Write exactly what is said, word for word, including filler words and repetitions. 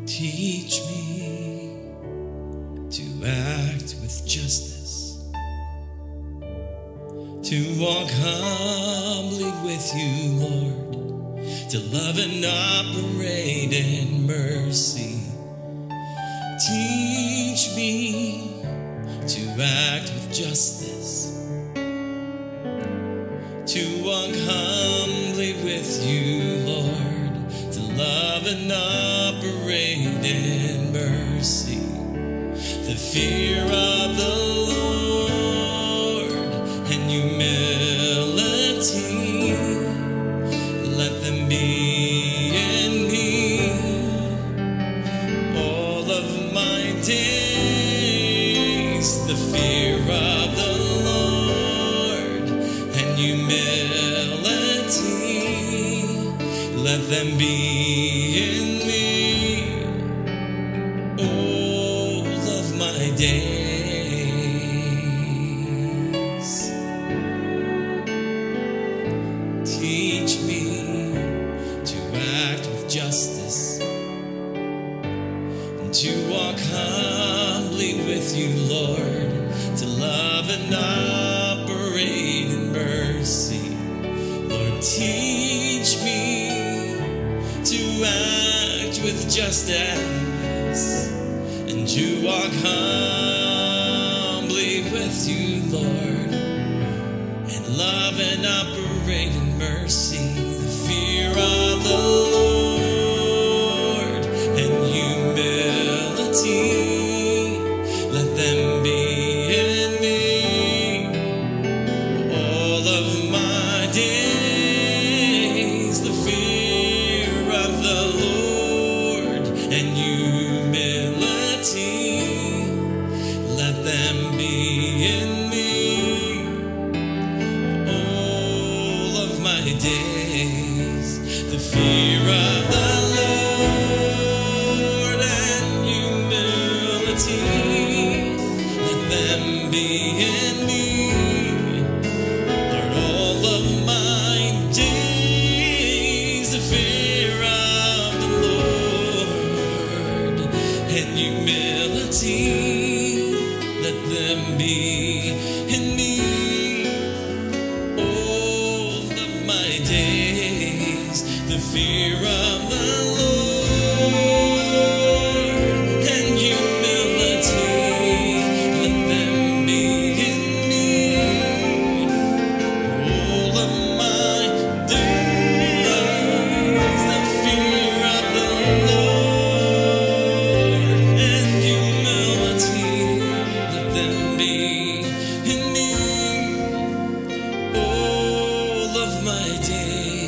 Teach me to act with justice, to walk humbly with you, Lord, to love and operate in mercy. Teach me to act with justice, to walk humbly with you, Lord, to love and operate in mercy. The fear of the Lord and humility, let them be in me all of my days. The fear of the Lord and humility, let them be in me all of my days. Teach me to act with justice and to walk humbly with you, Lord, to love and operate in mercy. Lord, teach me to act with justice and to walk humbly with you, Lord, and love and operate in mercy. The fear of the Lord and humility, let them be in me all of my days. The fear of the Lord and humility, let them be in me all of my days. The fear of the Lord and humility, let them be in me, Lord, all of my days. The fear of the Lord and humility, let them be in me all of my days. The fear of the Lord and humility, let them be in me all of my days. The fear of the Lord and humility, let them be in me all of my days.